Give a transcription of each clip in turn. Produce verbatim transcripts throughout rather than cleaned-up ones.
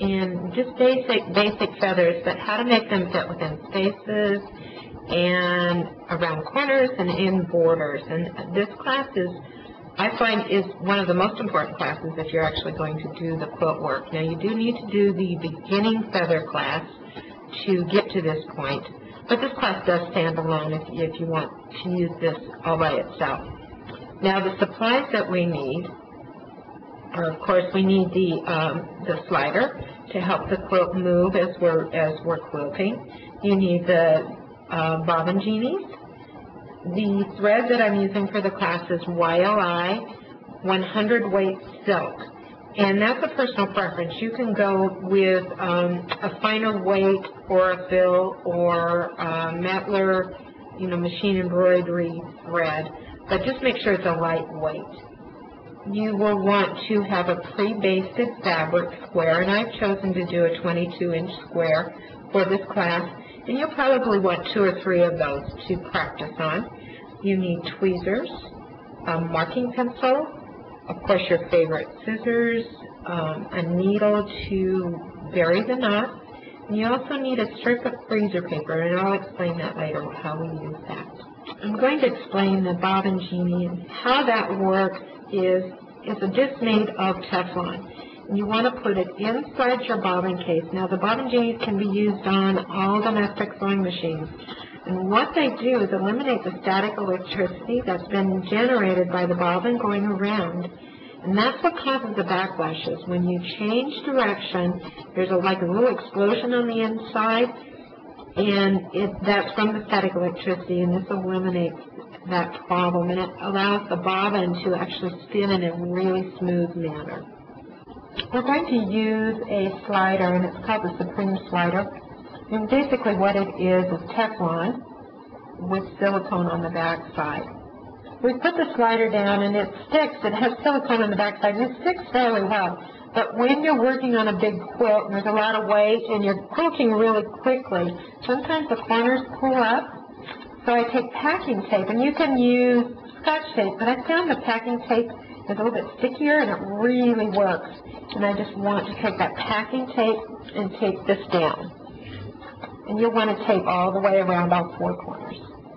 and just basic, basic feathers, but how to make them fit within spaces and around corners and in borders. And this class is, I find, is one of the most important classes if you're actually going to do the quilt work. Now, you do need to do the beginning feather class to get to this point, but this class does stand alone if, if you want to use this all by itself. Now, the supplies that we need are, of course, we need the um, the slider to help the quilt move as we're as we're quilting. You need the uh, bobbin genies. The thread that I'm using for the class is Y L I one hundred weight silk, and that's a personal preference. You can go with um, a finer weight or a fill or uh, Mettler, you know, machine embroidery thread, but just make sure it's a lightweight. You will want to have a pre-basted fabric square, and I've chosen to do a twenty-two inch square for this class, and you'll probably want two or three of those to practice on. You need tweezers, a marking pencil, of course your favorite scissors, um, a needle to vary the knot, and you also need a strip of freezer paper, and I'll explain that later, how we use that. I'm going to explain the bobbin genie, and how that works is it's a disc made of Teflon. You want to put it inside your bobbin case. Now, the bobbin genies can be used on all domestic sewing machines. And what they do is eliminate the static electricity that's been generated by the bobbin going around. And that's what causes the backlashes. When you change direction, there's a, like a little explosion on the inside, and it, that's from the static electricity, and this eliminates that problem, and it allows the bobbin to actually spin in a really smooth manner. We're going to use a slider, and it's called the Supreme Slider. And basically what it is is Teflon with silicone on the back side. We put the slider down, and it sticks. It has silicone on the back side, and it sticks fairly well. But when you're working on a big quilt and there's a lot of weight and you're quilting really quickly, sometimes the corners pull up. So I take packing tape, and you can use Scotch tape, but I found the packing tape is a little bit stickier and it really works. And I just want to take that packing tape and tape this down. And you'll want to tape all the way around all four corners.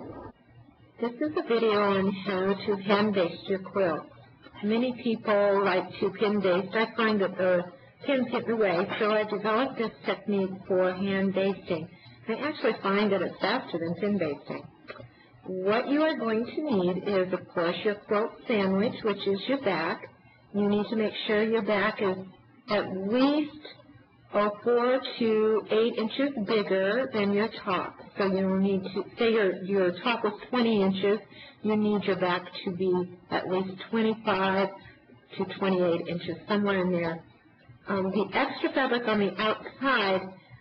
This is a video on how to hand baste your quilt. Many people like to pin baste. I find that the pins get in the way, so I developed this technique for hand basting. I actually find that it's faster than pin basting. What you are going to need is, of course, your quilt sandwich, which is your back. You need to make sure your back is at least oh, four to eight inches bigger than your top. So you need to, say your, your top was twenty inches, you need your back to be at least twenty-five to twenty-eight inches, somewhere in there. Um, the extra fabric on the outside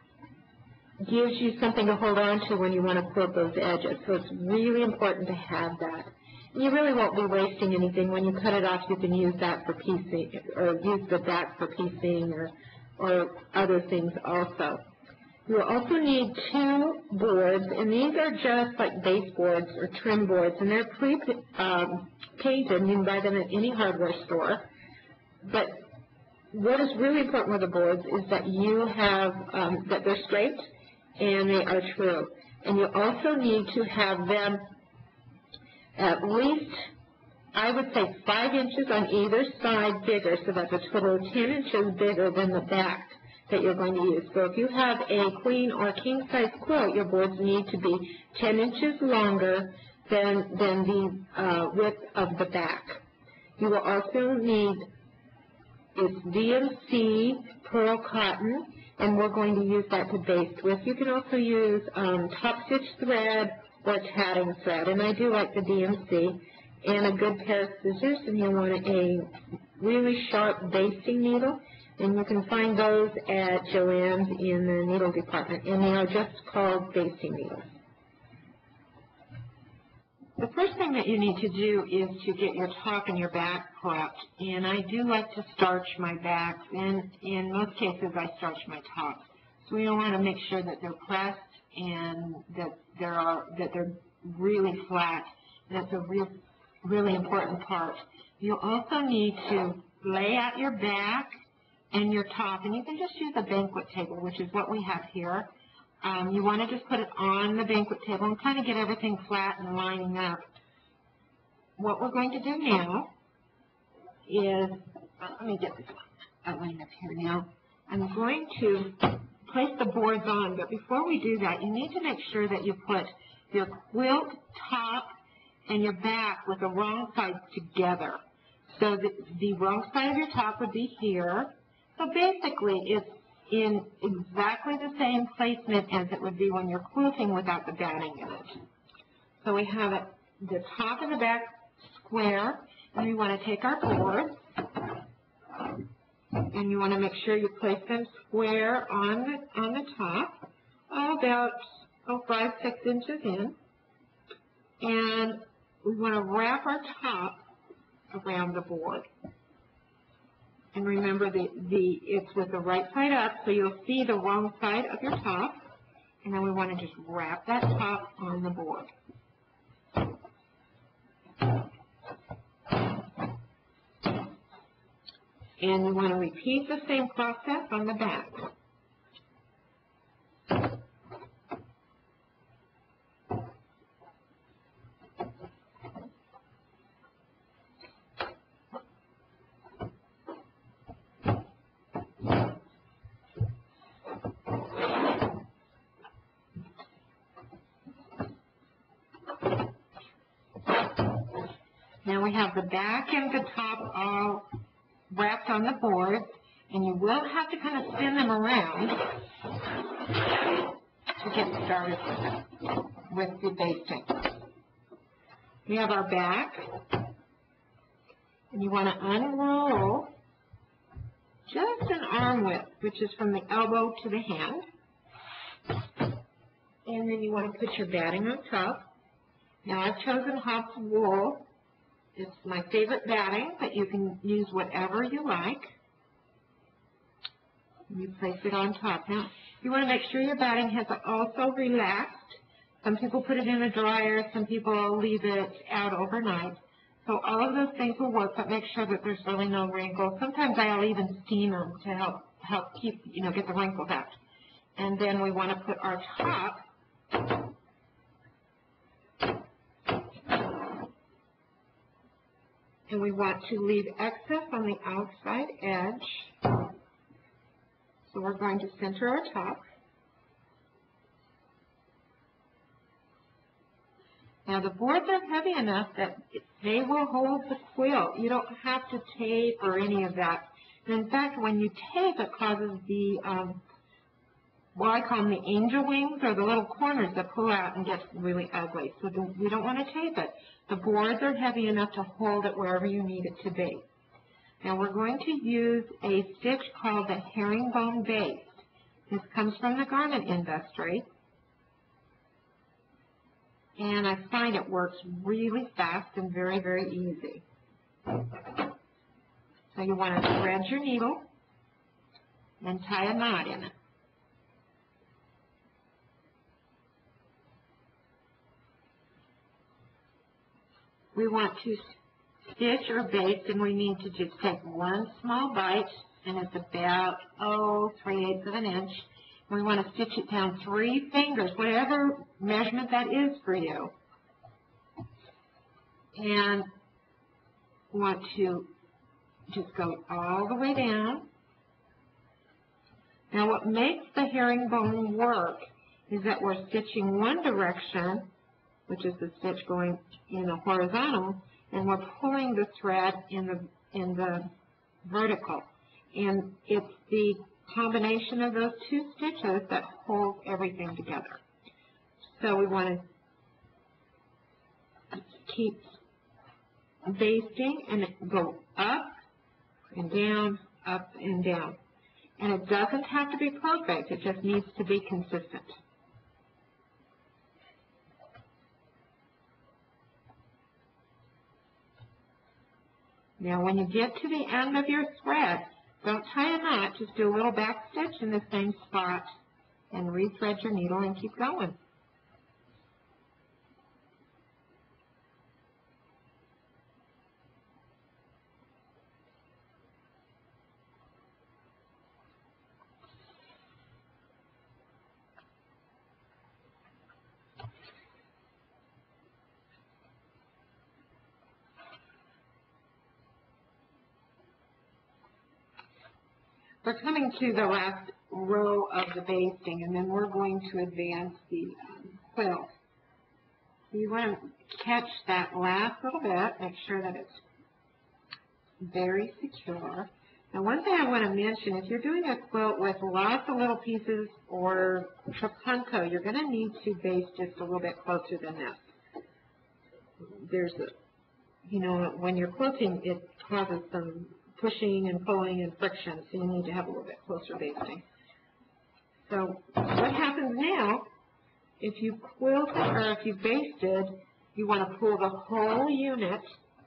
gives you something to hold on to when you want to quilt those edges. So it's really important to have that. And you really won't be wasting anything. When you cut it off, you can use that for piecing, or use the back for piecing, or, or other things also. You'll also need two boards, and these are just like baseboards or trim boards, and they're pre-painted, um, and you can buy them at any hardware store. But what is really important with the boards is that you have, um, that they're straight and they are true. And you also need to have them at least, I would say, five inches on either side bigger, so that's a total of ten inches bigger than the back that you're going to use. So if you have a queen or king size quilt, your boards need to be ten inches longer than, than the uh, width of the back. You will also need it's D M C pearl cotton, and we're going to use that to baste with. You can also use um, top stitch thread or tatting thread, and I do like the D M C, and a good pair of scissors, and you'll want a really sharp basting needle, and you can find those at Joann's in the needle department, and they are just called basting needles. The first thing that you need to do is to get your top and your back prepped, and I do like to starch my backs, and in most cases I starch my tops. So we want to make sure that they're pressed and that there are that they're really flat. That's a real, really important part. You also need to lay out your back and your top, and you can just use a banquet table, which is what we have here. Um, you want to just put it on the banquet table and kind of get everything flat and lining up. What we're going to do now is, uh, let me get this lined up here now. I'm going to place the boards on, but before we do that, you need to make sure that you put your quilt top and your back with the wrong sides together. So the, the wrong side of your top would be here. So basically, it's in exactly the same placement as it would be when you're quilting without the batting in it. So we have it, the top and the back square, and we want to take our boards, and you want to make sure you place them square on the, on the top, oh, about oh, five, six inches in. And we want to wrap our top around the board. And remember, the, the it's with the right side up, so you'll see the wrong side of your top. And then we want to just wrap that top on the board. And we want to repeat the same process on the back. Now we have the back and the top all wrapped on the board, and you will have to kind of spin them around to get started with, with the basting. We have our back, and you want to unroll just an arm width, which is from the elbow to the hand. And then you want to put your batting on top. Now I've chosen Hops wool. It's my favorite batting, but you can use whatever you like. And you place it on top. Now, you want to make sure your batting has also relaxed. Some people put it in a dryer. Some people leave it out overnight. So all of those things will work, but make sure that there's really no wrinkles. Sometimes I'll even steam them to help help keep, you know, get the wrinkles out. And then we want to put our top and we want to leave excess on the outside edge. So we're going to center our top. Now the boards are heavy enough that they will hold the quilt. You don't have to tape or any of that. And in fact, when you tape, it causes the, um, what I call them the angel wings, or the little corners that pull out and get really ugly. So the, we don't want to tape it. The boards are heavy enough to hold it wherever you need it to be. Now we're going to use a stitch called the herringbone base. This comes from the garment industry. And I find it works really fast and very, very easy. So you want to thread your needle and tie a knot in it. We want to stitch or baste, and we need to just take one small bite, and it's about, oh, three-eighths of an inch. We want to stitch it down three fingers, whatever measurement that is for you. And want to just go all the way down. Now what makes the herringbone work is that we're stitching one direction, which is the stitch going in the horizontal, and we're pulling the thread in the in the vertical. And it's the combination of those two stitches that hold everything together. So we want to keep basting and go up and down, up and down. And it doesn't have to be perfect, it just needs to be consistent. Now when you get to the end of your thread, don't tie a knot, just do a little back stitch in the same spot and re-thread your needle and keep going. we're coming to the last row of the basting, and then we're going to advance the um, quilt. You want to catch that last little bit, make sure that it's very secure. Now, one thing I want to mention, if you're doing a quilt with lots of little pieces or trapunto, you're going to need to baste just a little bit closer than this. There's a, you know, when you're quilting, it causes some pushing and pulling and friction, so you need to have a little bit closer basting. So what happens now, if you quilt or if you basted, you want to pull the whole unit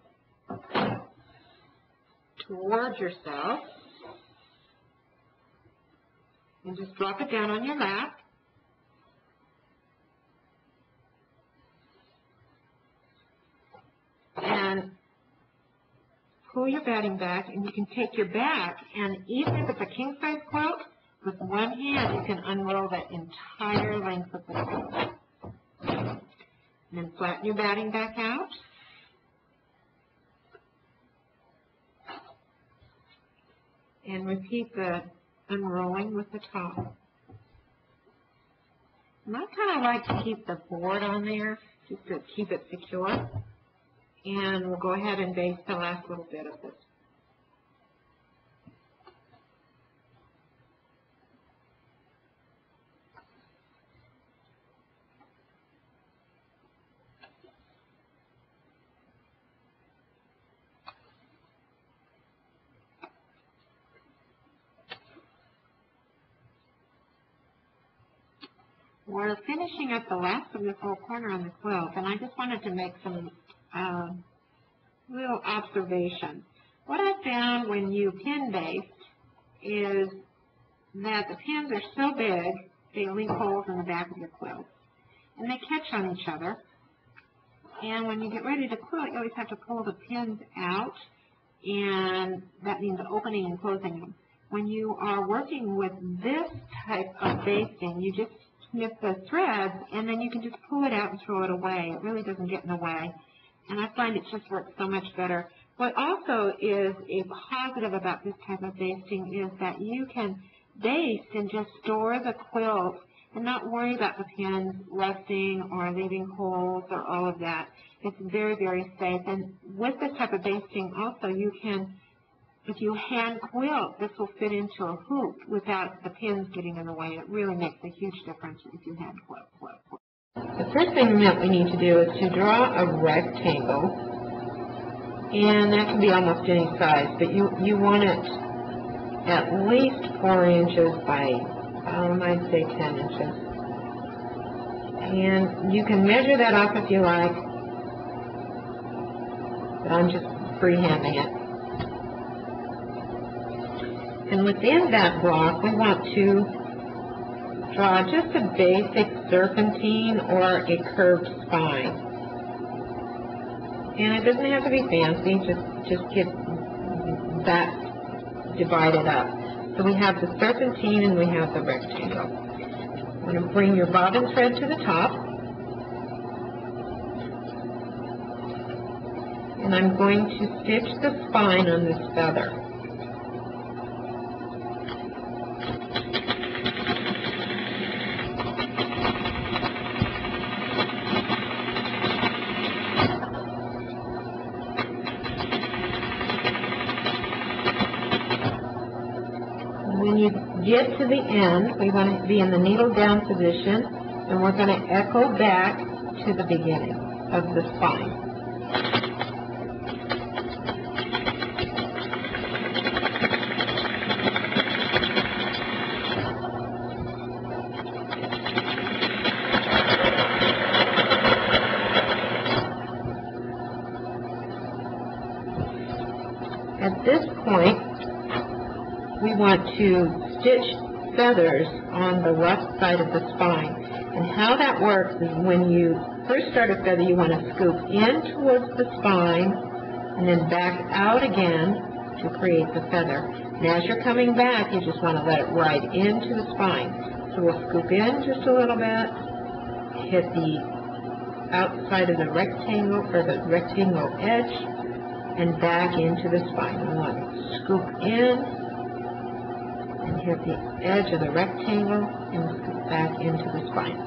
towards yourself and just drop it down on your lap. And pull your batting back, and you can take your back, and even if it's a king size quilt, with one hand you can unroll that entire length of the quilt. And then flatten your batting back out. And repeat the unrolling with the top. And I kind of like to keep the board on there just to keep it secure. And we'll go ahead and baste the last little bit of this. We're finishing up the last of this whole corner on the quilt, and I just wanted to make some uh, little observations. What I found when you pin baste is that the pins are so big, they leave holes in the back of your quilt, and they catch on each other. And when you get ready to quilt, you always have to pull the pins out, and that means opening and closing them. When you are working with this type of basting, you just snip the threads, and then you can just pull it out and throw it away. It really doesn't get in the way. And I find it just works so much better. What also is a positive about this type of basting is that you can baste and just store the quilt and not worry about the pins rusting or leaving holes or all of that. It's very, very safe. And with this type of basting also, you can, if you hand quilt, this will fit into a hoop without the pins getting in the way. It really makes a huge difference if you hand quilt, quilt, quilt. The first thing that we need to do is to draw a rectangle, and that can be almost any size, but you, you want it at least four inches by, um, I'd say ten inches. And you can measure that off if you like, but I'm just freehanding it. And within that block, we want to draw just a basic serpentine or a curved spine. And it doesn't have to be fancy, just, just get that divided up. So we have the serpentine and we have the rectangle. I'm going to bring your bobbin thread to the top. And I'm going to stitch the spine on this feather. Get to the end, we want to be in the needle down position, and we're going to echo back to the beginning of the spine. At this point, we want to stitch feathers on the left side of the spine. And how that works is when you first start a feather, you want to scoop in towards the spine and then back out again to create the feather. And as you're coming back, you just want to let it ride into the spine. So we'll scoop in just a little bit, hit the outside of the rectangle or the rectangle edge, and back into the spine. We want to scoop in hit the edge of the rectangle and scoop back into the spine.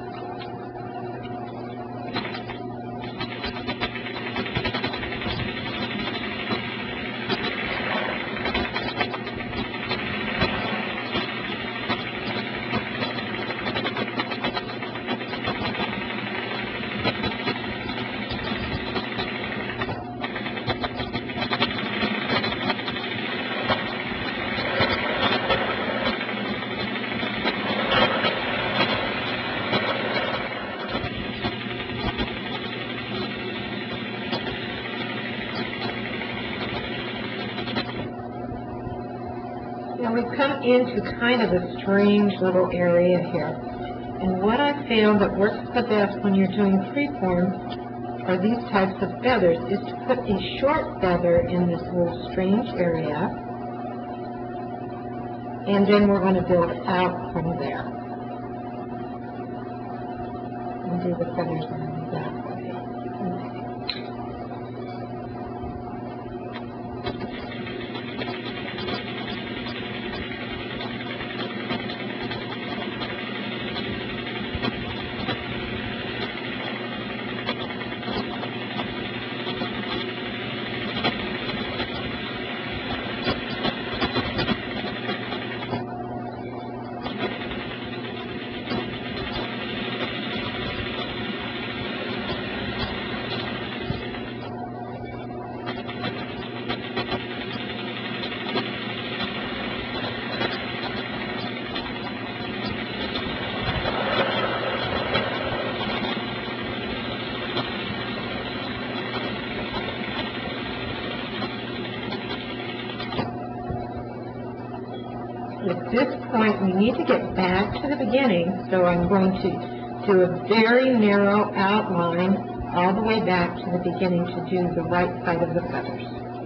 Now we've come into kind of a strange little area here. And what I found that works the best when you're doing freeform are these types of feathers, is to put a short feather in this little strange area. And then we're going to build out from there. And do the feathers in that way. At this point, we need to get back to the beginning, so I'm going to do a very narrow outline all the way back to the beginning to do the right side of the feathers.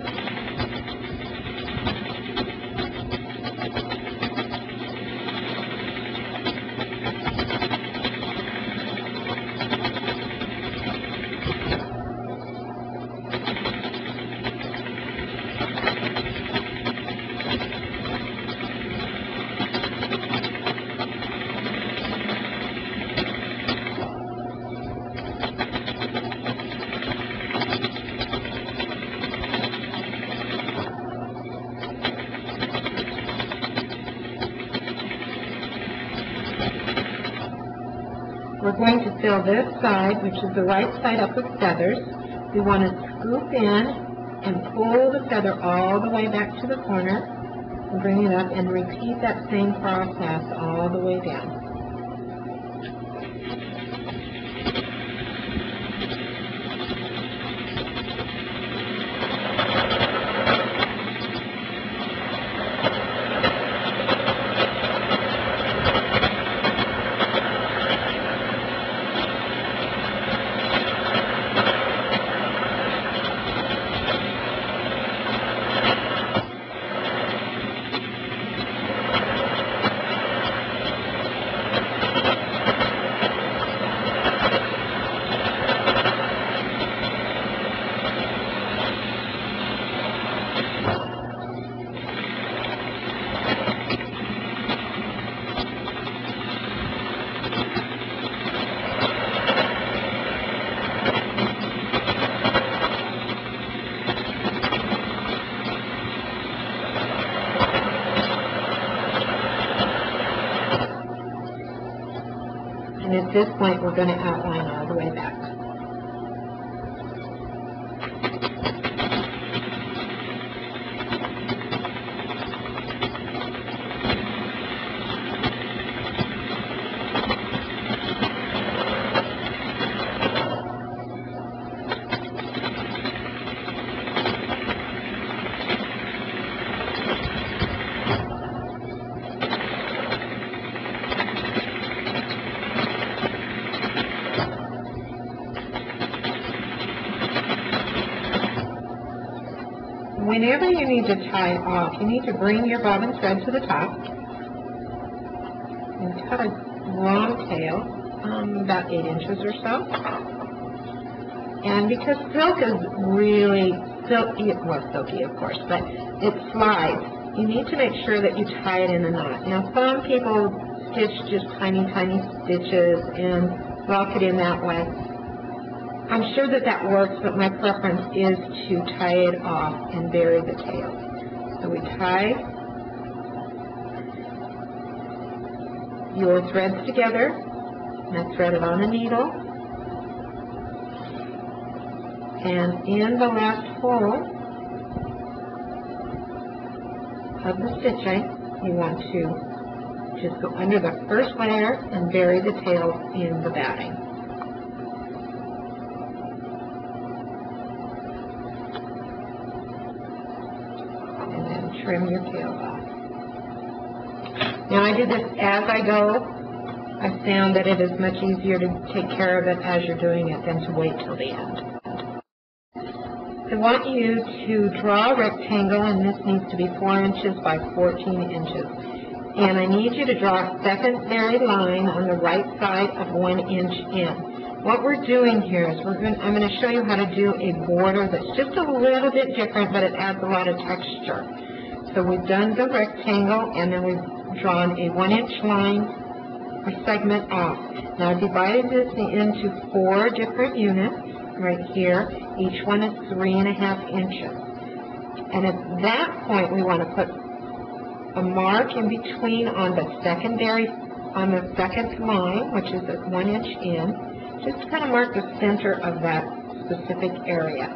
We're going to fill this side, which is the right side, up with feathers. We want to scoop in and pull the feather all the way back to the corner and bring it up and repeat that same process all the way down. And at this point, we're going to outline all the way back. Whenever you need to tie it off, you need to bring your bobbin thread to the top and cut a long tail, um, about eight inches or so. And because silk is really silky, well, silky of course, but it slides. you need to make sure that you tie it in a knot. Now, some people stitch just tiny, tiny stitches and lock it in that way. I'm sure that that works, but my preference is to tie it off and bury the tail. So we tie your threads together, and I thread it on a needle, and in the last hole of the stitching, you want to just go under the first layer and bury the tail in the batting. And then trim your tail off. Now I do this as I go. I found that it is much easier to take care of it as you're doing it than to wait till the end. I want you to draw a rectangle, and this needs to be four inches by fourteen inches. And I need you to draw a secondary line on the right side of one inch in. What we're doing here is we're going, I'm going to show you how to do a border that's just a little bit different, but it adds a lot of texture. So we've done the rectangle, and then we've drawn a one inch line or segment off. Now I've divided this into four different units right here. Each one is three and a half inches. And at that point, we want to put a mark in between on the secondary, on the second line, which is at one inch in, just to kind of mark the center of that specific area.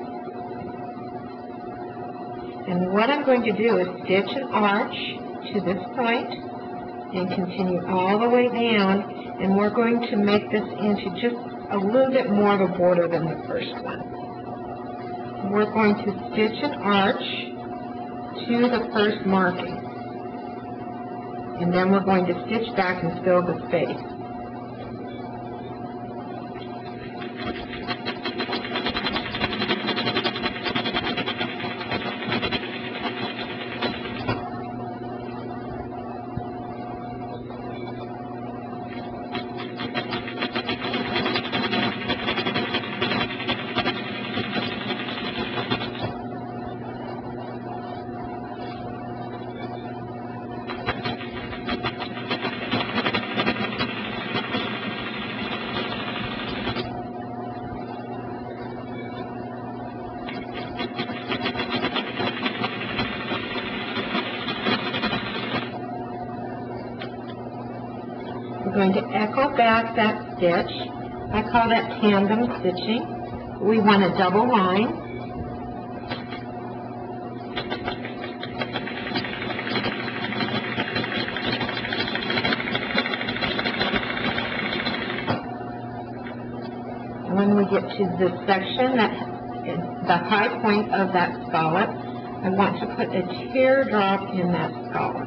And what I'm going to do is stitch an arch to this point and continue all the way down, and we're going to make this into just a little bit more of a border than the first one. We're going to stitch an arch to the first marking, and then we're going to stitch back and fill the space. We're going to echo back that stitch. I call that tandem stitching. We want a double line. When we get to this section, that is the high point of that scallop, I want to put a teardrop in that scallop.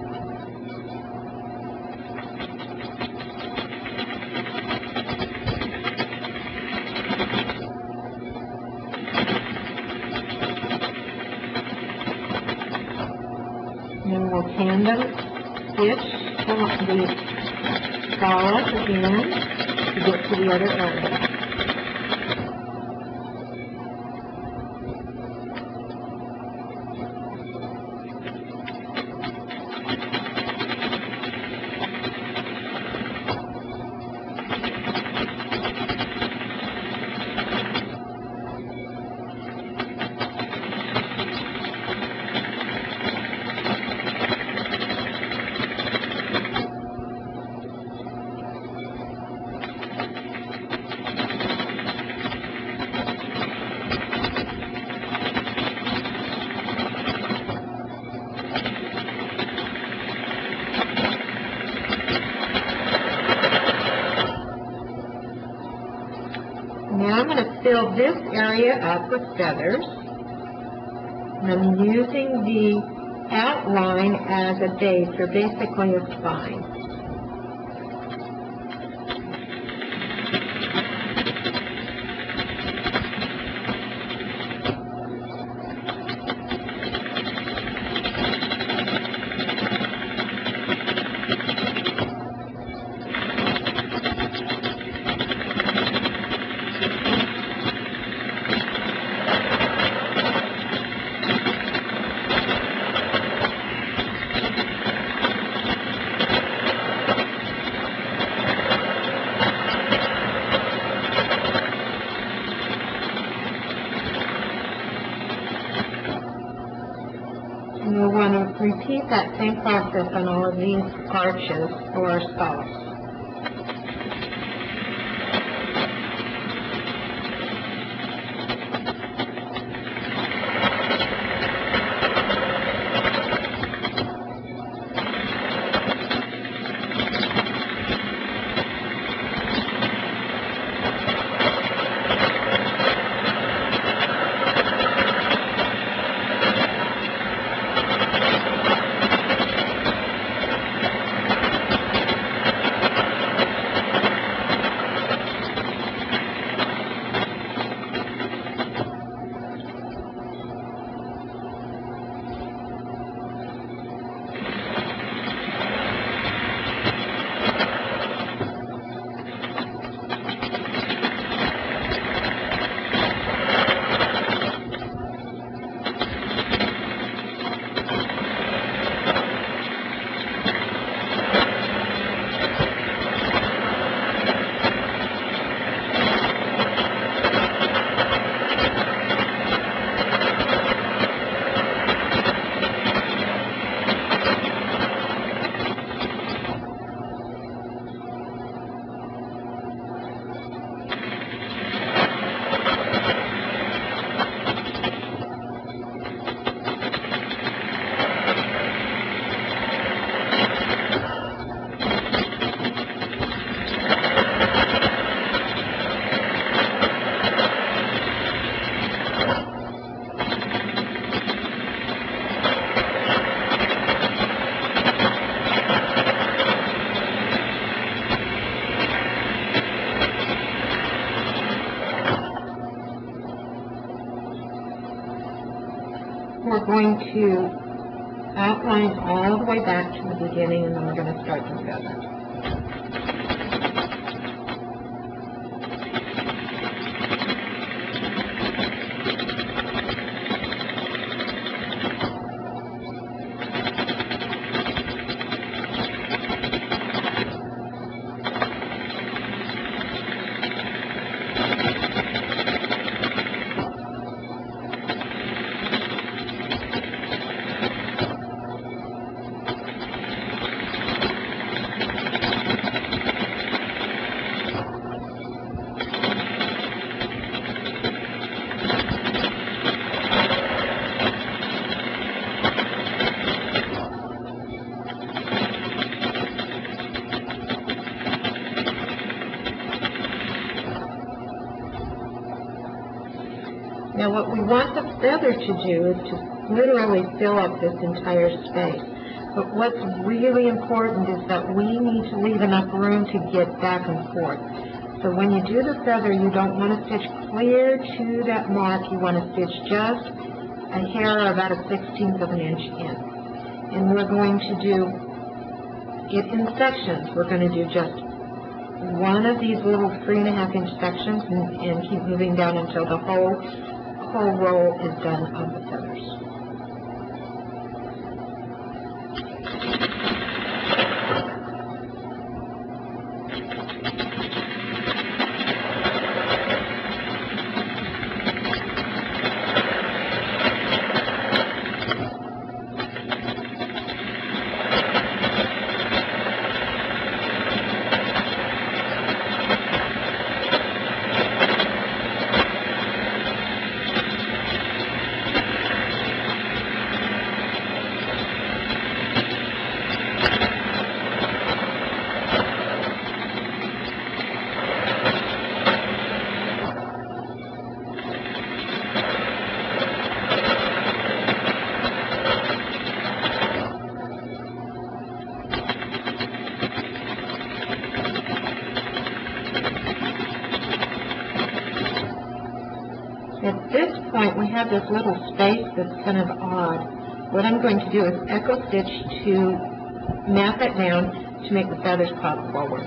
And we'll tandem stitch the scallop again to get to the other area. Now I'm going to fill this area up with feathers. And I'm using the outline as a base, or basically a spine. repeat that same process on all of these arches or scallops. We're going to outline all the way back to the beginning, and then we're going to start the feather. Now what we want the feather to do is to literally fill up this entire space. But what's really important is that we need to leave enough room to get back and forth. So when you do the feather, you don't want to stitch clear to that mark. You want to stitch just a hair or about a sixteenth of an inch in. And we're going to do it in sections. We're going to do just one of these little three and a half inch sections and, and keep moving down until the whole whole roll is done of the feathers. At this point, we have this little space that's kind of odd. What I'm going to do is echo stitch to map it down to make the feathers pop forward.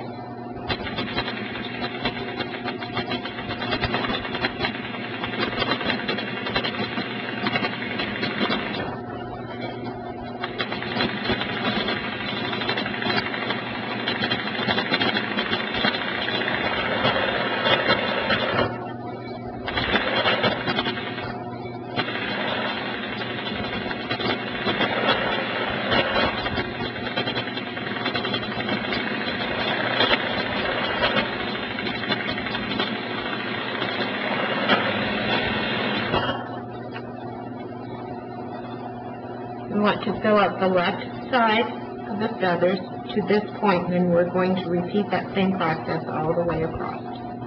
want to fill up the left side of the feathers to this point, and then we're going to repeat that same process all the way across.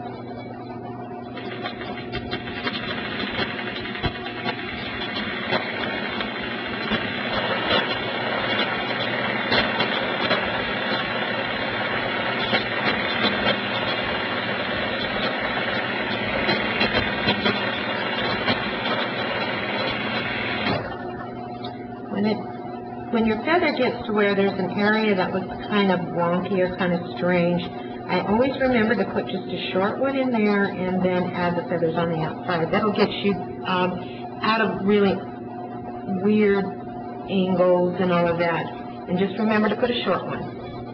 When it When your feather gets to where there's an area that looks kind of wonky or kind of strange, I always remember to put just a short one in there and then add the feathers on the outside. That'll get you um, out of really weird angles and all of that. And just remember to put a short one.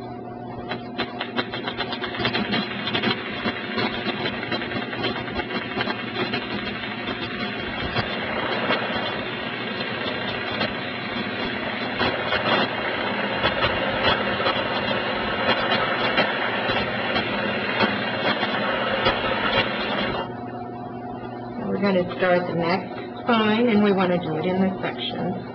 We're going to start the next spine, and we want to do it in the sections.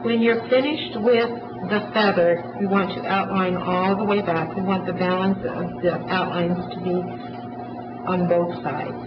When you're finished with the feather, we want to outline all the way back. We want the balance of the outlines to be on both sides.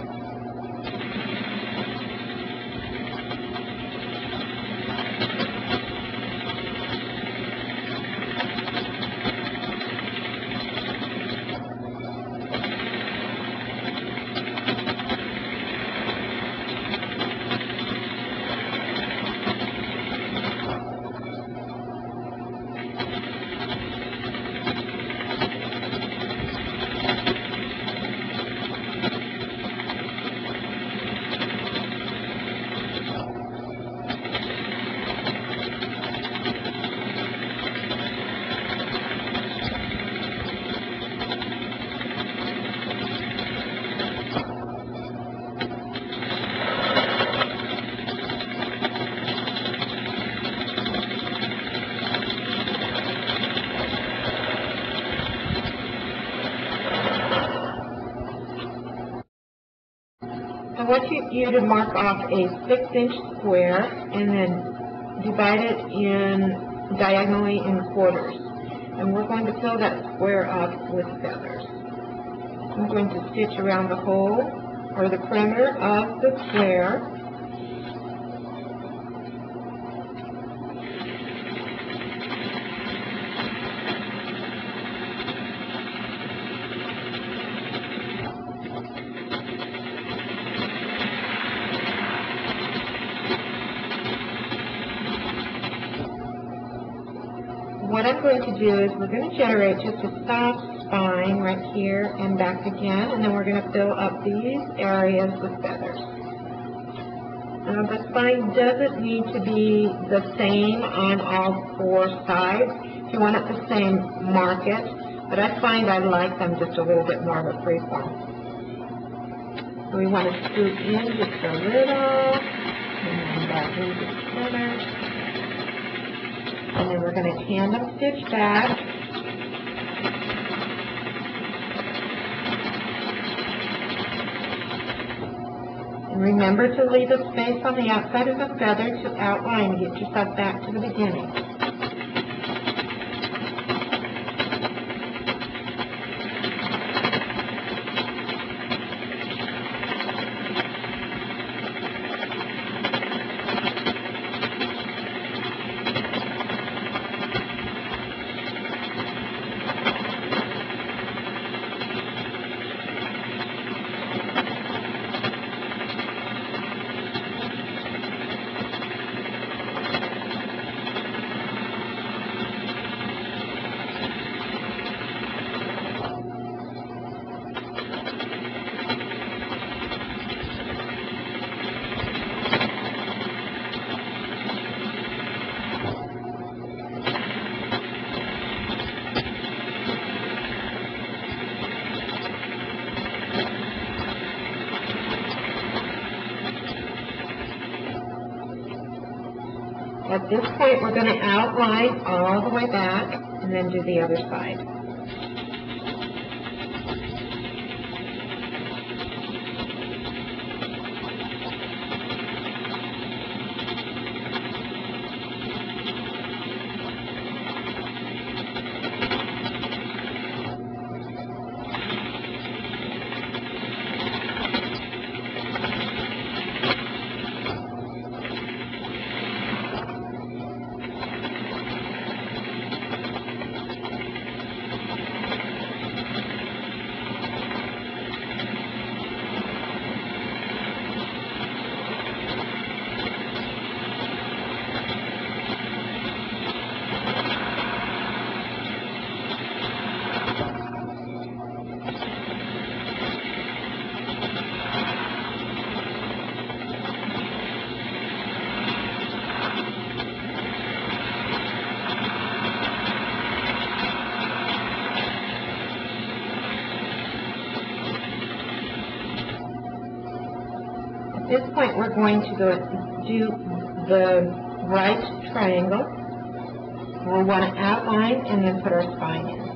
I want you, you to mark off a six inch square and then divide it in diagonally in quarters. And we're going to fill that square up with feathers. I'm going to stitch around the hole or the perimeter of the square. What I'm going to do is we're going to generate just a soft spine right here and back again, and then we're going to fill up these areas with feathers. Now the spine doesn't need to be the same on all four sides. If you want it the same, mark it, but I find I like them just a little bit more of a freeform. So we want to scoop in just a little, and then back in just feathers. And then we're going to tandem stitch back. And remember to leave a space on the outside of the feather to outline and get yourself back to the beginning. At this point, we're going to outline all the way back and then do the other side. At this point, we're going to go do the right triangle. We'll want to outline and then put our spine in.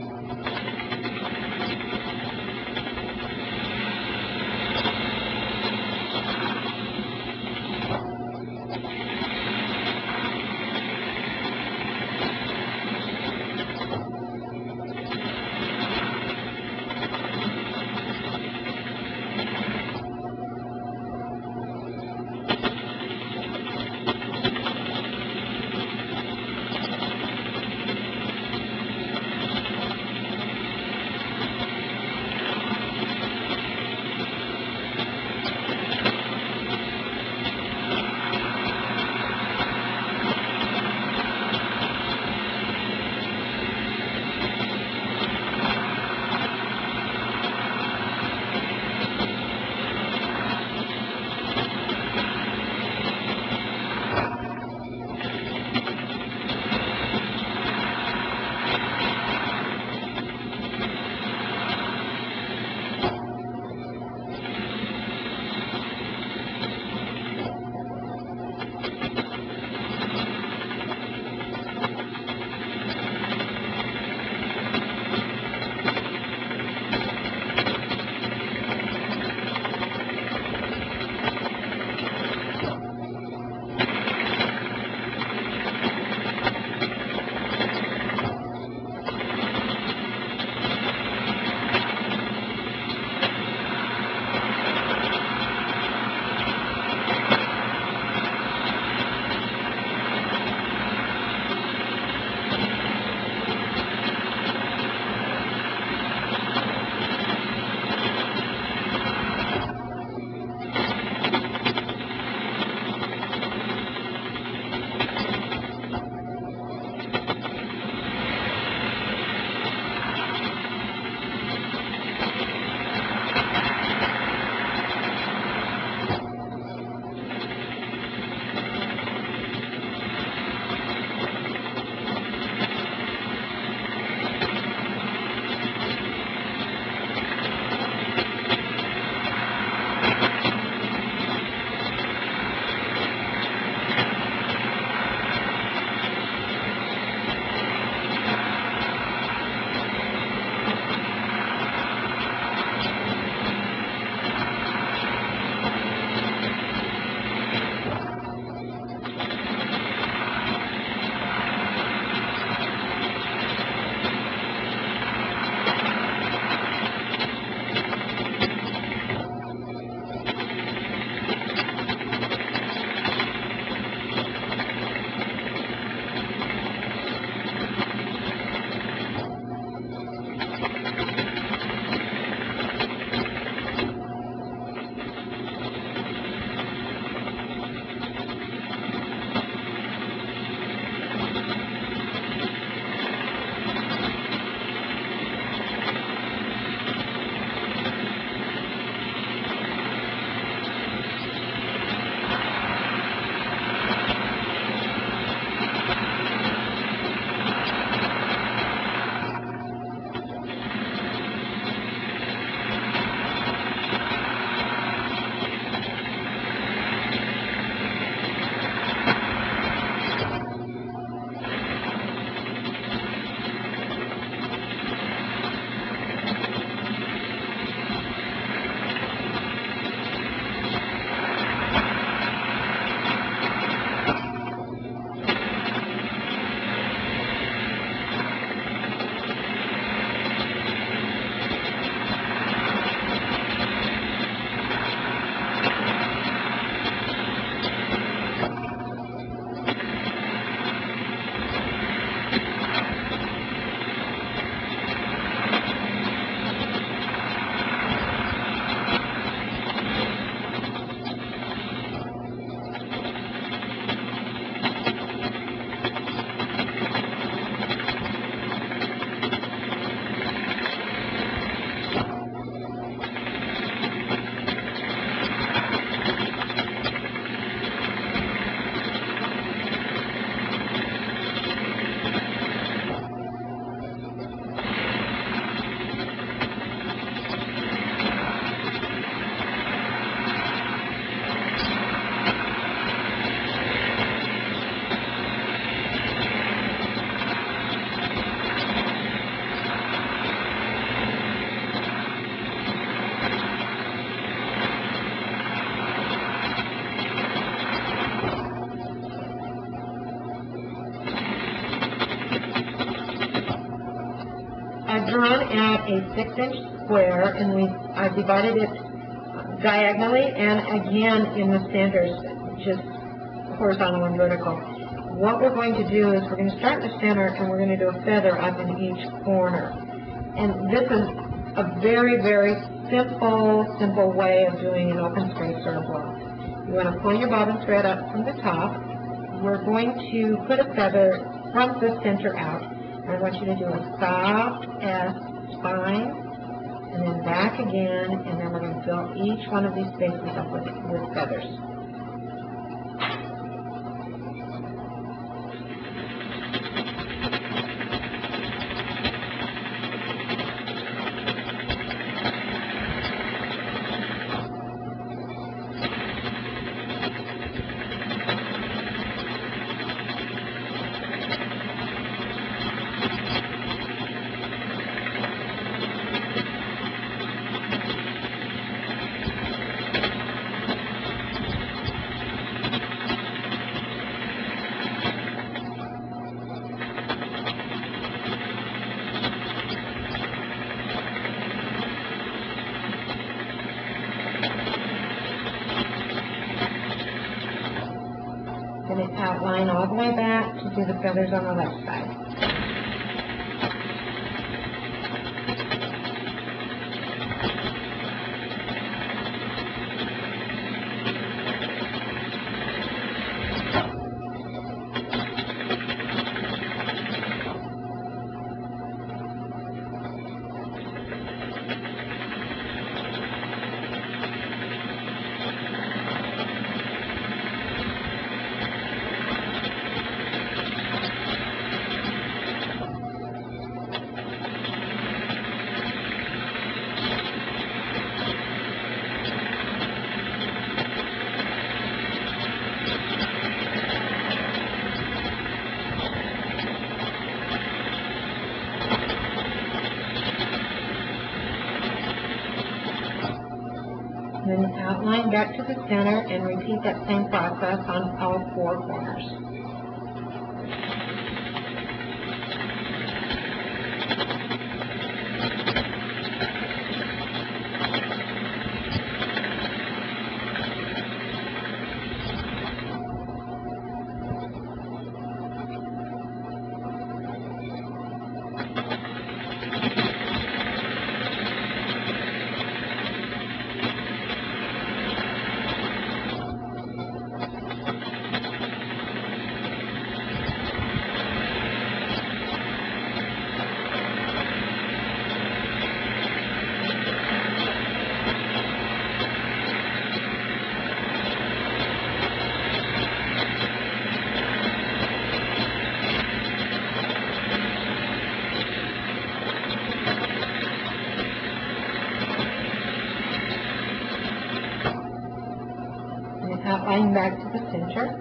I've drawn out a six-inch square, and we I've divided it diagonally and again in the centers, just horizontal and vertical. What we're going to do is we're going to start in the center, and we're going to do a feather up in each corner. And this is a very, very simple, simple way of doing an open straight sort of blouse. You want to pull your bobbin thread up from the top. We're going to put a feather from the center out. And I want you to do a soft S spine, and then back again, and then we're going to fill each one of these spaces up with, with feathers. Then outline all the way back to do the feathers on the left side. Then outline back to the center and repeat that same process on all four corners. Outline back to the center.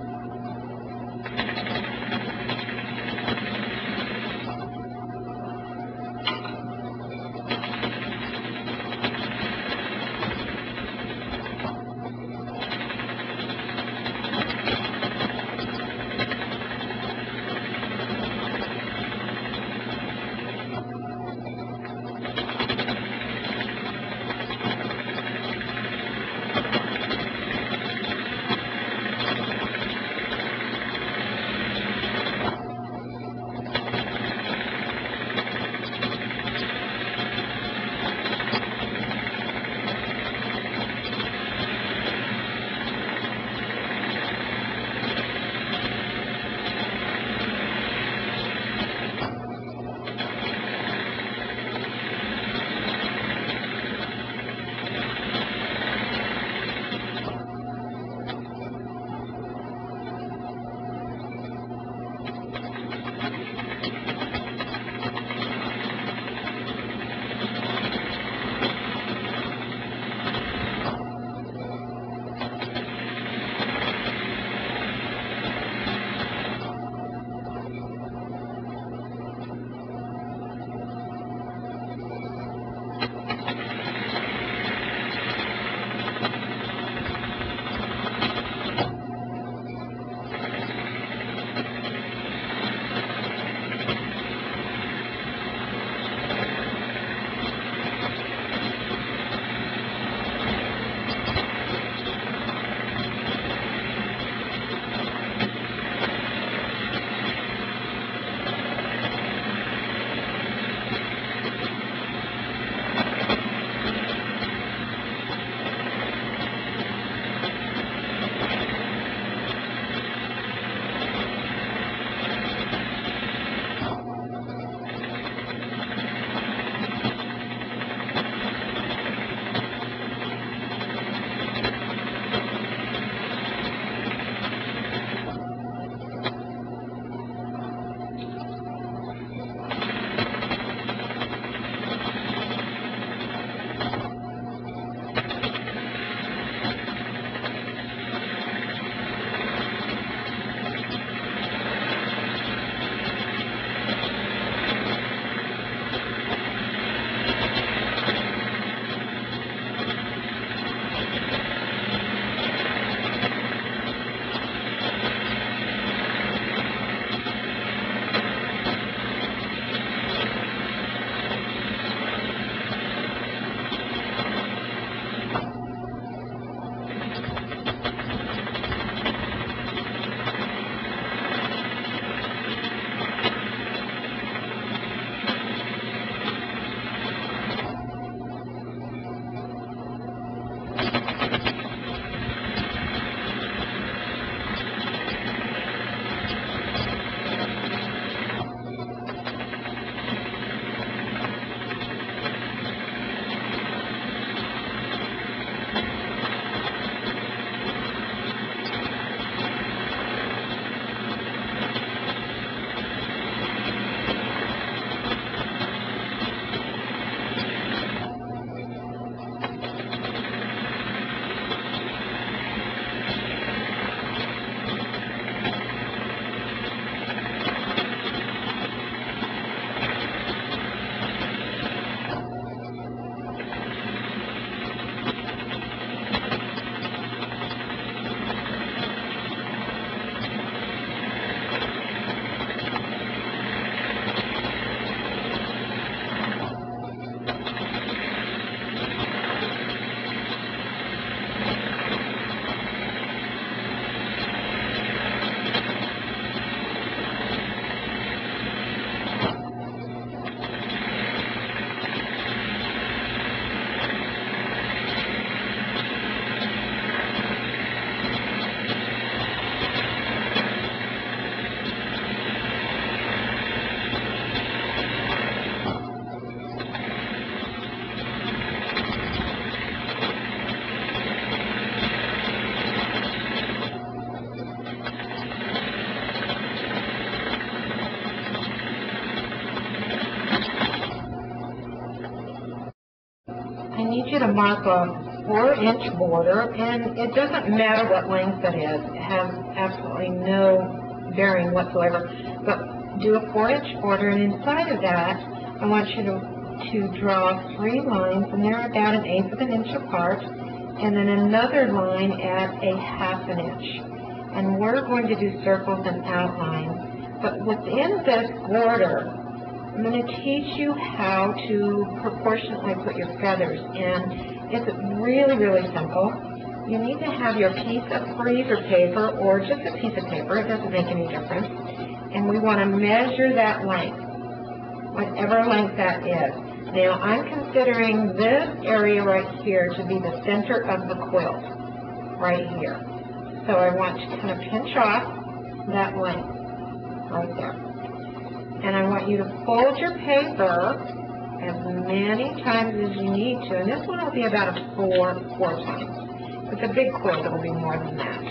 need you to mark a four inch border, and it doesn't matter what length it is. It has absolutely no bearing whatsoever. But do a four inch border, and inside of that, I want you to, to draw three lines, and they're about an eighth of an inch apart, and then another line at a half an inch. And we're going to do circles and outlines. But within this border, I'm going to teach you how to proportionately put your feathers, and it's really, really simple. You need to have your piece of freezer paper or just a piece of paper. It doesn't make any difference. And we want to measure that length, whatever length that is. Now, I'm considering this area right here to be the center of the quilt, right here. So I want to kind of pinch off that length right there. And I want you to fold your paper as many times as you need to. And this one will be about a four, four times. With a big quilt, it will be more than that.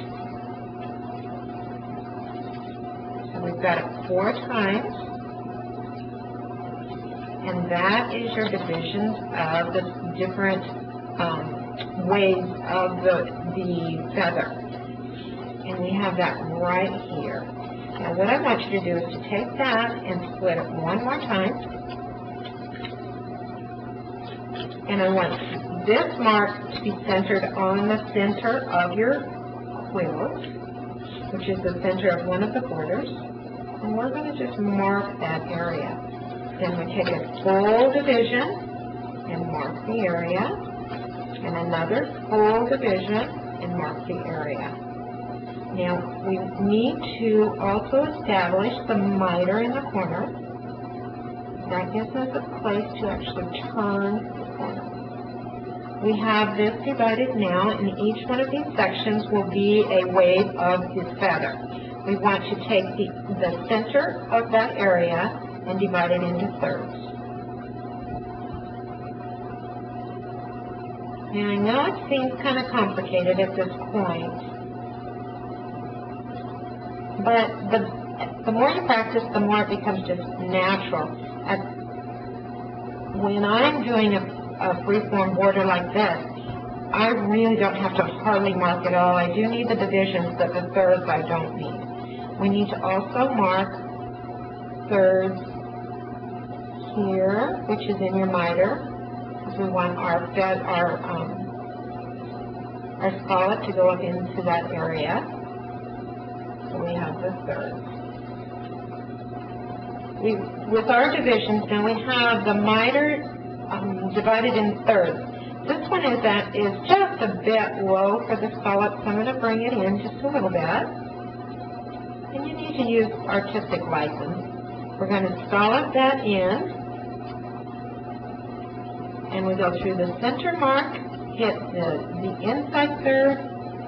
So we've got it four times. And that is your divisions of the different um, ways of the, the feather. And we have that right here. Now what I want you to do is to take that and split it one more time. And I want this mark to be centered on the center of your quilt, which is the center of one of the borders. And we're going to just mark that area. Then we take a full division and mark the area, and another full division and mark the area. Now, we need to also establish the miter in the corner. That gives us a place to actually turn the corner. We have this divided now, and each one of these sections will be a wave of the feather. We want to take the, the center of that area and divide it into thirds. Now, I know it seems kind of complicated at this point, but the, the more you practice, the more it becomes just natural. As, when I'm doing a, a freeform border like this, I really don't have to hardly mark at all. I do need the divisions, but the thirds I don't need. We need to also mark thirds here, which is in your miter, because we want our fed, our um, our scallop to go up into that area. So we have the thirds. We, with our divisions, now we have the miter um, divided in thirds. This one is that is just a bit low for the scallop, so I'm going to bring it in just a little bit. And you need to use artistic license. We're going to scallop that in. And we go through the center mark, hit the, the inside third,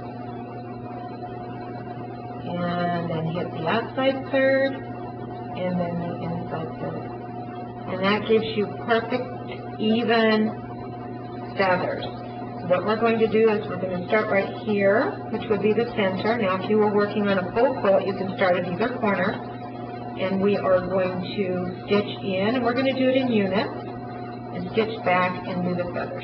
and then hit the outside third, and then the inside third. And that gives you perfect, even feathers. What we're going to do is we're going to start right here, which would be the center. Now, if you were working on a full quilt, you can start at either corner. And we are going to stitch in, and we're going to do it in units, and stitch back and do the feathers.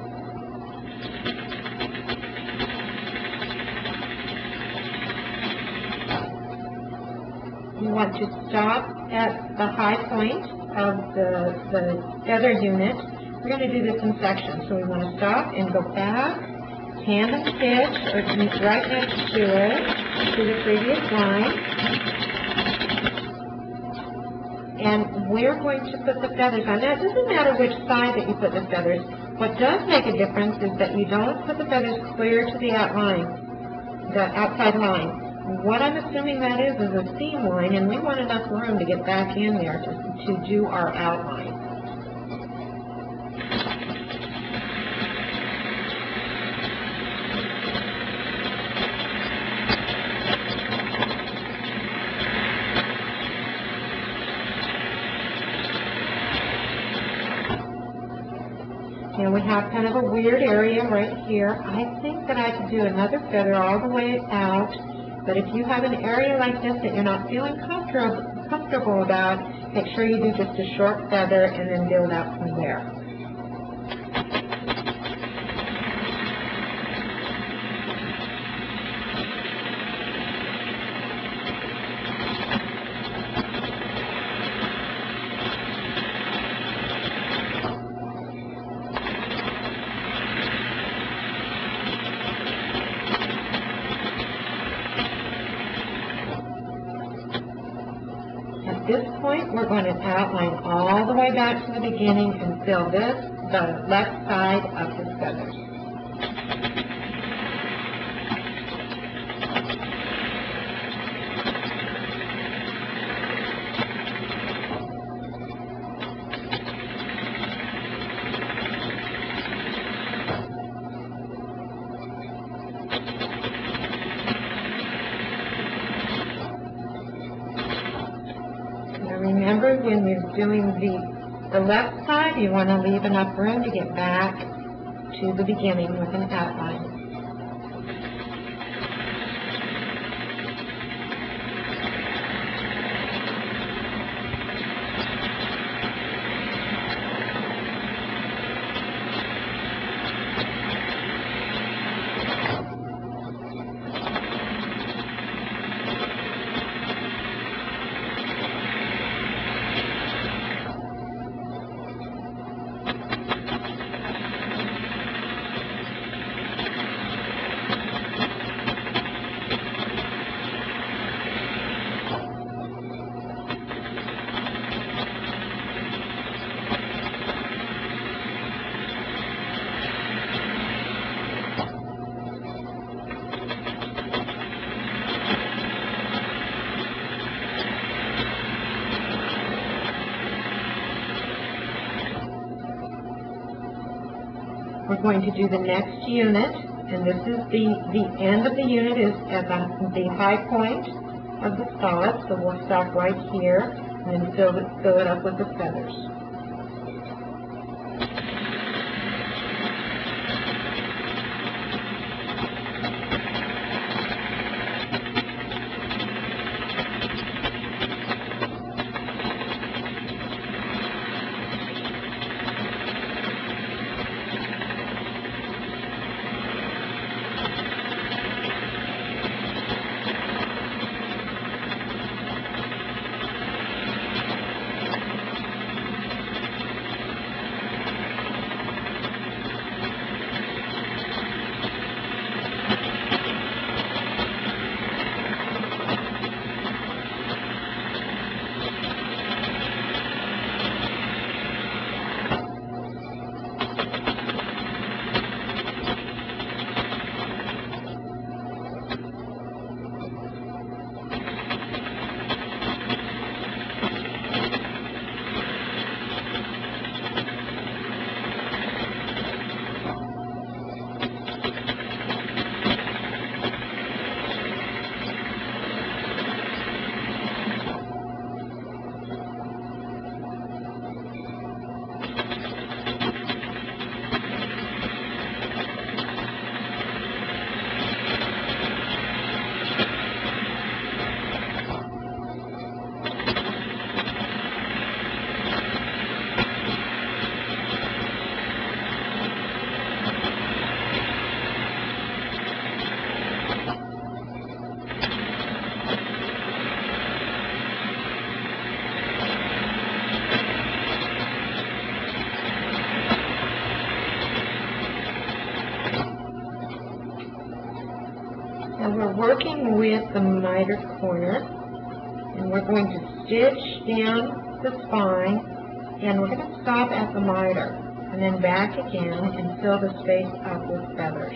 You want to stop at the high point of the, the feather unit. We're going to do this in sections. So we want to stop and go back, tandem stitch, or right next to it, to the previous line. And we're going to put the feathers on. Now, it doesn't matter which side that you put the feathers. What does make a difference is that you don't put the feathers clear to the outline, the outside line. What I'm assuming that is is a seam line, and we want enough room to get back in there to, to do our outline. Now we have kind of a weird area right here. I think that I could do another feather all the way out. But if you have an area like this that you're not feeling comfortable comfortable about, make sure you do just a short feather and then build out from there. this point, we're going to outline all the way back to the beginning and fill this, the left side of his feathers. Remember, when you're doing the, the left side, you want to leave enough room to get back to the beginning with an outline. We're going to do the next unit, and this is the, the end of the unit is at the, the high point of the solid, so we'll stop right here and then fill it, fill it up with the feathers. And we're working with the miter corner, and we're going to stitch down the spine, and we're going to stop at the miter, and then back again and fill the space up with feathers.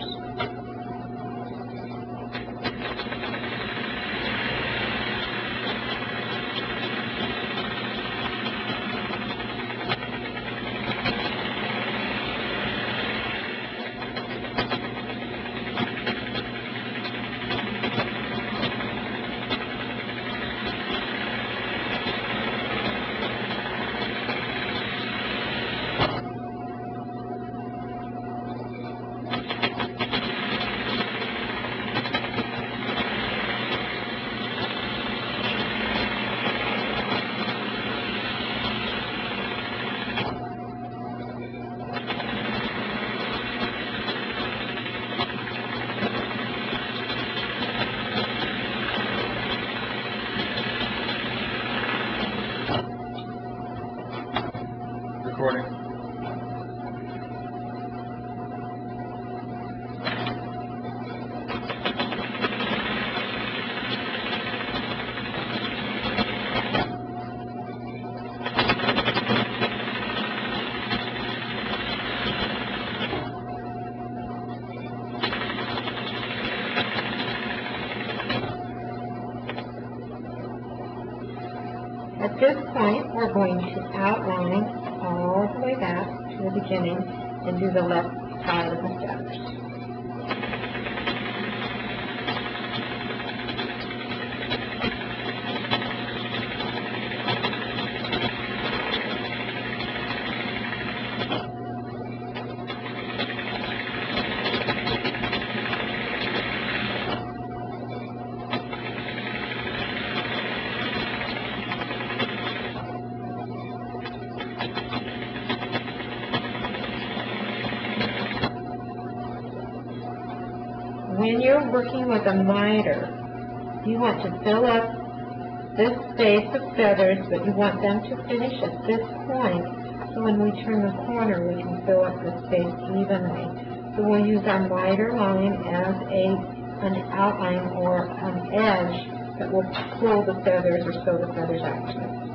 Recording. this point, we're going to outline all the way back to the beginning and do the left side of the feathers. When you're working with a miter, you want to fill up this space of feathers, but you want them to finish at this point, so when we turn the corner, we can fill up the space evenly. So we'll use our miter line as a an outline or an edge that will pull the feathers or sew the feathers out to it.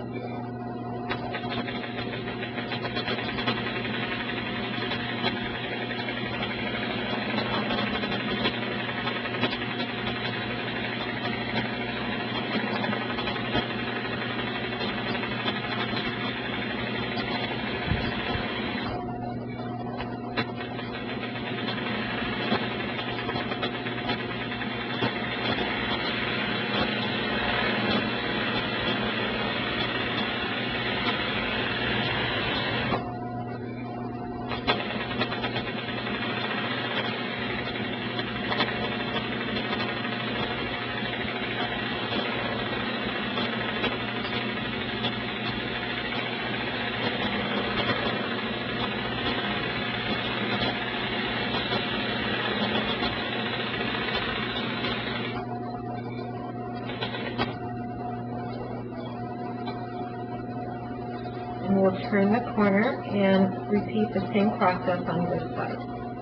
And we'll turn the corner and repeat the same process on this side.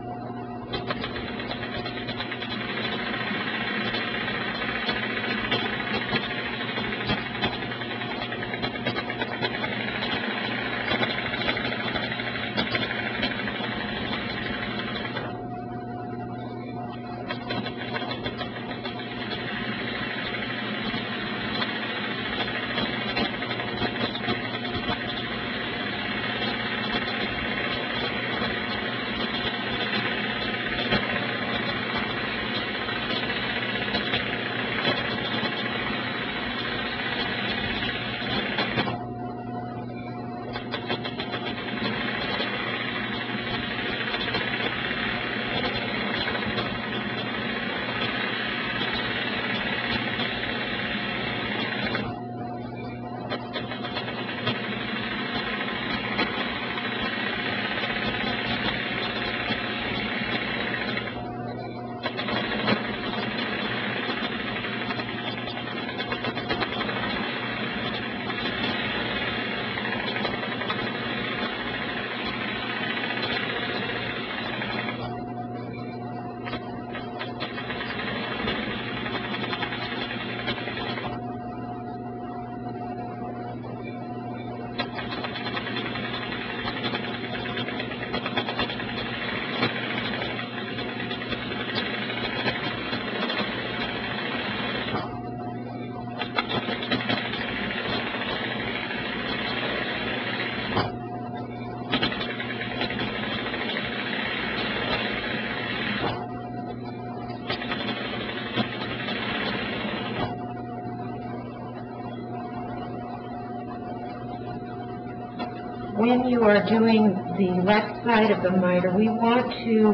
When you are doing the left side of the miter, we want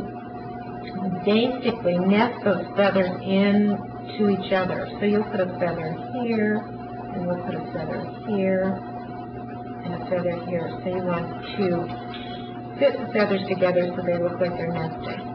to basically nest those feathers into each other. So you'll put a feather here, and we'll put a feather here, and a feather here. So you want to fit the feathers together so they look like they're nesting.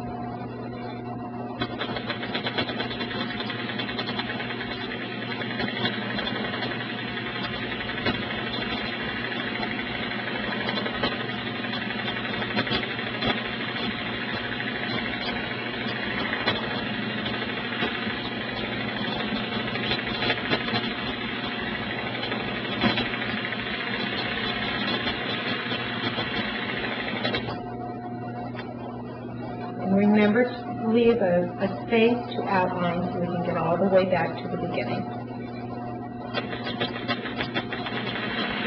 Remember to leave a, a space to outline so we can get all the way back to the beginning.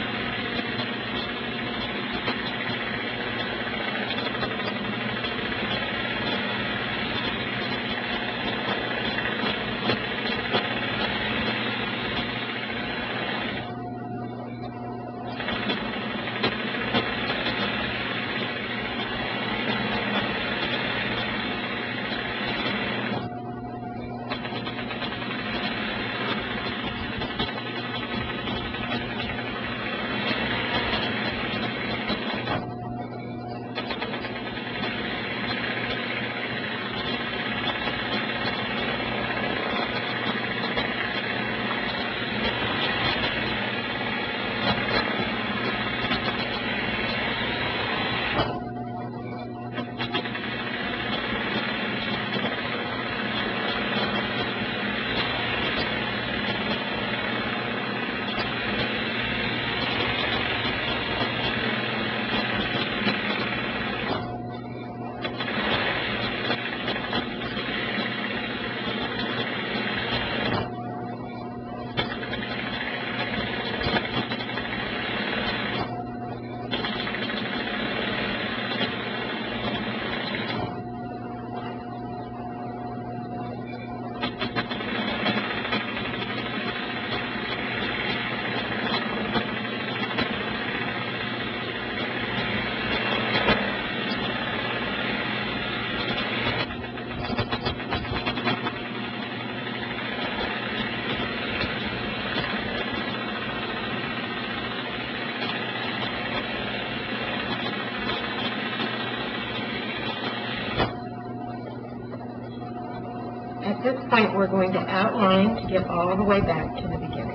At this point, we're going to outline to get all the way back to the beginning.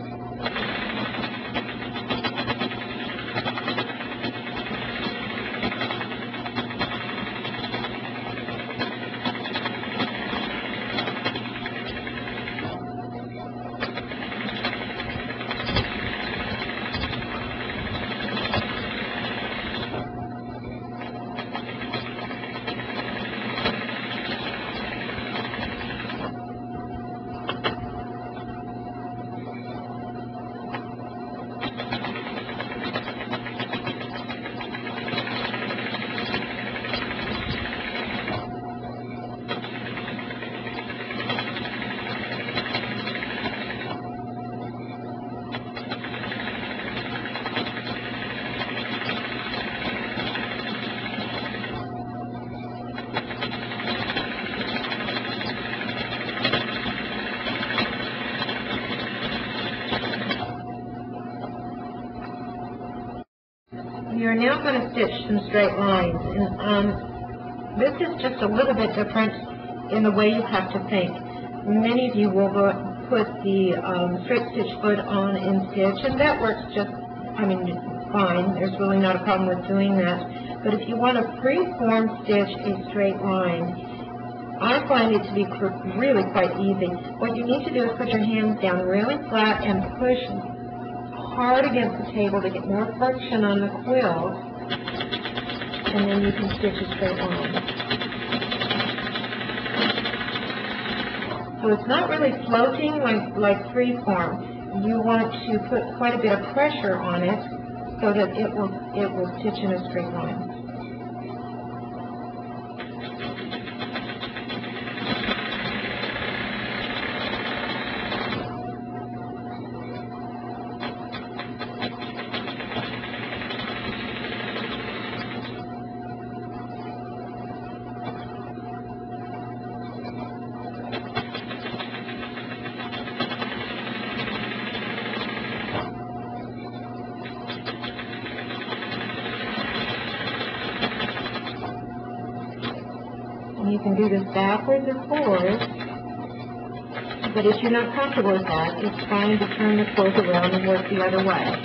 You're now going to stitch some straight lines, and um, this is just a little bit different in the way you have to think. Many of you will go, put the um, straight stitch foot on and stitch, and that works just, I mean, fine. There's really not a problem with doing that. But if you want to free-form stitch a straight line, I find it to be really quite easy. What you need to do is put your hands down really flat and push hard against the table to get more friction on the quilt, and then you can stitch a straight line. So it's not really floating like, like free-form. You want to put quite a bit of pressure on it so that it will, it will stitch in a straight line. You can do this backwards or forwards, but if you're not comfortable with that, it's fine to turn the quilt around and work the other way.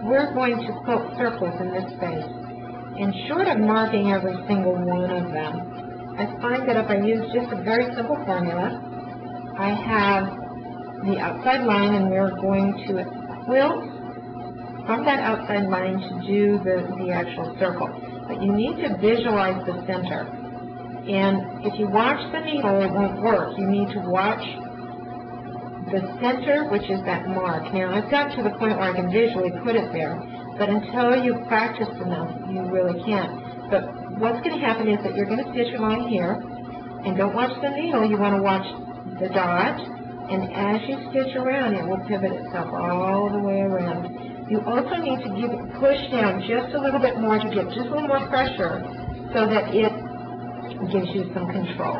we're going to quilt circles in this space. And short of marking every single one of them, I find that if I use just a very simple formula, I have the outside line, and we're going to quilt from that outside line to do the, the actual circle. But you need to visualize the center. And if you watch the needle, it won't work. You need to watch the center, which is that mark. Now, I've got to the point where I can visually put it there, but until you practice enough, you really can't. But what's going to happen is that you're going to stitch along here, and don't watch the needle. You want to watch the dot, and as you stitch around, it will pivot itself all the way around. You also need to give it push down just a little bit more to get just a little more pressure so that it gives you some control.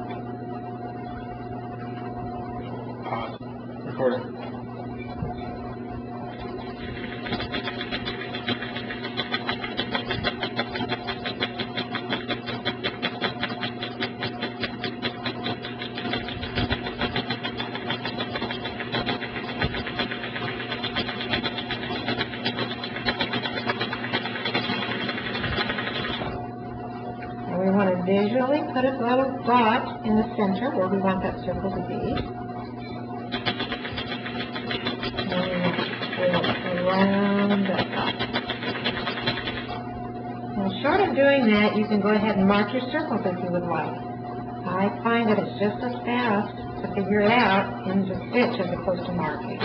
Pause. Recording. We want to visually put a little dot in the center where we want that circle to be. And around that dot. And short of doing that, you can go ahead and mark your circles if you would like. I find that it's just as fast to figure it out and to stitch as opposed to marking.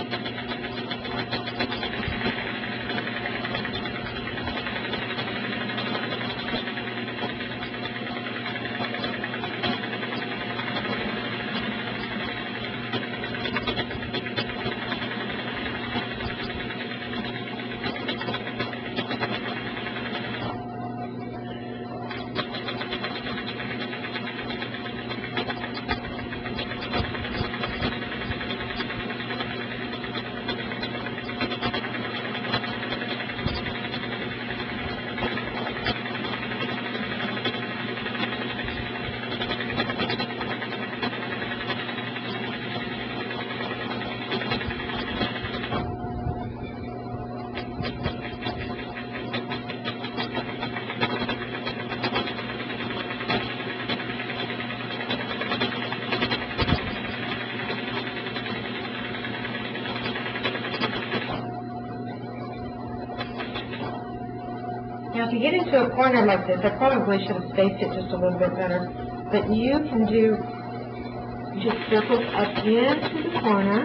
Now, if you get into a corner like this, I probably should have spaced it just a little bit better, but you can do just circles up into the corner.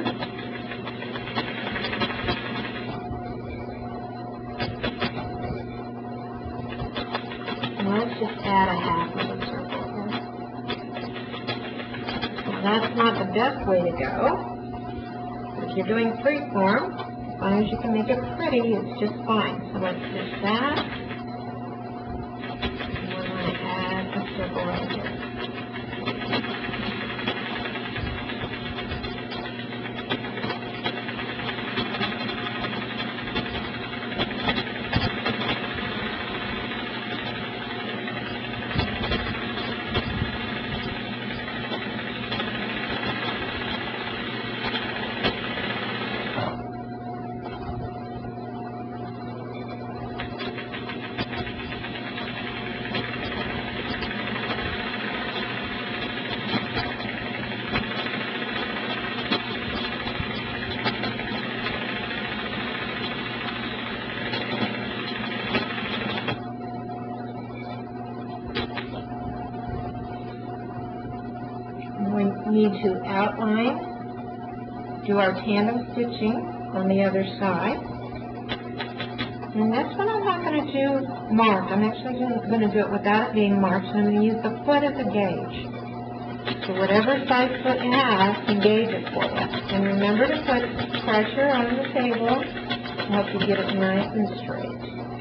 And let's just add a half of a circle here. Now, that's not the best way to go. If you're doing freeform, as long as you can make it pretty, it's just fine. So let's stitch that. Circle right here. We need to outline, do our tandem stitching on the other side. And this one I'm not going to do marked. I'm actually going to do it without it being marked. And I'm going to use the foot as a gauge. So whatever size foot you have, can gauge it for you. And remember to put pressure on the table to help you get it nice and straight.